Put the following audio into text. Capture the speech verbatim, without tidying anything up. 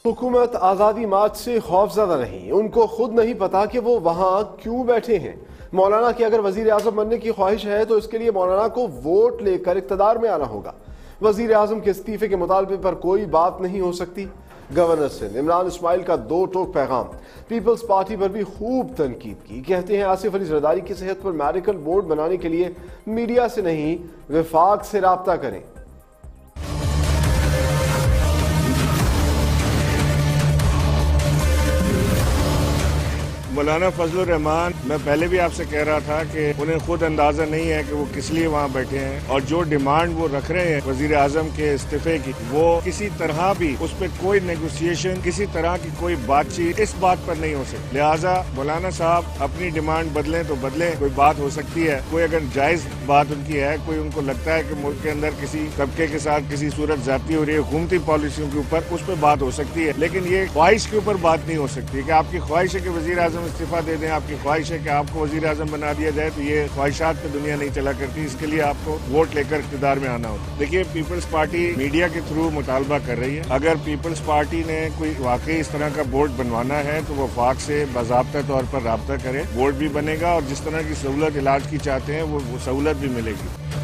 حکومت آزادی مارچ سے خوفزدہ نہیں، ان کو خود نہیں پتا کہ وہ وہاں کیوں بیٹھے ہیں۔ مولانا کی اگر وزیر اعظم بننے کی خواہش ہے تو اس کے لیے مولانا کو ووٹ لے کر اقتدار میں آنا ہوگا۔ وزیر اعظم کے استعفے کے مطالبے پر کوئی بات نہیں ہو سکتی۔ گورنر سندھ عمران اسماعیل کا دو ٹوک پیغام، پیپلز پارٹی پر بھی خوب تنقید کی۔ کہتے ہیں آصف علی زرداری کی صحت پر میڈیکل بورڈ بنانے کے لیے میڈیا سے نہیں وفاق سے رابطہ کریں۔ مولانا فضل الرحمان، میں پہلے بھی آپ سے کہہ رہا تھا کہ انہیں خود اندازہ نہیں ہے کہ وہ کس لیے وہاں بیٹھے ہیں، اور جو ڈیمانڈ وہ رکھ رہے ہیں وزیر اعظم کے استعفے کی، وہ کسی طرح بھی اس پہ کوئی نیگوسیشن، کسی طرح کی کوئی بات چیت اس بات پر نہیں ہو سکتی۔ لہٰذا مولانا صاحب اپنی ڈیمانڈ بدلیں تو بدلیں، کوئی بات ہو سکتی ہے، کوئی اگر جائز بات ان کی ہے، کوئی ان کو لگتا ہے کہ ملک کے اندر کسی طبقے کے ساتھ کسی صورت زیادتی ہو رہی ہے حکومتی پالیسیوں کے اوپر، اس پہ بات ہو سکتی ہے، لیکن یہ خواہش کے اوپر بات نہیں ہو سکتی کہ آپ کی خواہش ہے کہ وزیر اعظم استعفیٰ دے دیں، آپ کی خواہش ہے کہ آپ کو وزیر اعظم بنا دیا جائے، تو یہ خواہشات پہ دنیا نہیں چلا کرتی، اس کے لیے آپ کو ووٹ لے کر اقتدار میں آنا ہوتا ہے۔ دیکھیے، پیپلز پارٹی میڈیا کے تھرو مطالبہ کر رہی ہے، اگر پیپلز پارٹی نے کوئی واقعی اس طرح کا بورڈ بنوانا ہے تو وہ وفاق سے باضابطہ طور پر رابطہ کرے، بورڈ بھی بنے گا اور جس طرح کی سہولت علاج کی چاہتے ہیں وہ سہولت بھی ملے گی۔